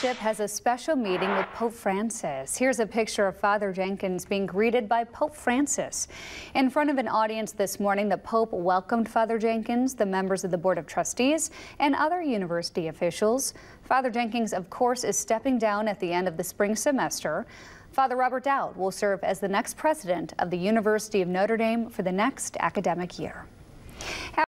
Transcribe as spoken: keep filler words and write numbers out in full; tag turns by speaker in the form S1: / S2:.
S1: Bishop has a special meeting with Pope Francis. Here's a picture of Father Jenkins being greeted by Pope Francis. In front of an audience this morning, the Pope welcomed Father Jenkins, the members of the Board of Trustees, and other university officials. Father Jenkins, of course, is stepping down at the end of the spring semester. Father Robert Dowd will serve as the next president of the University of Notre Dame for the next academic year.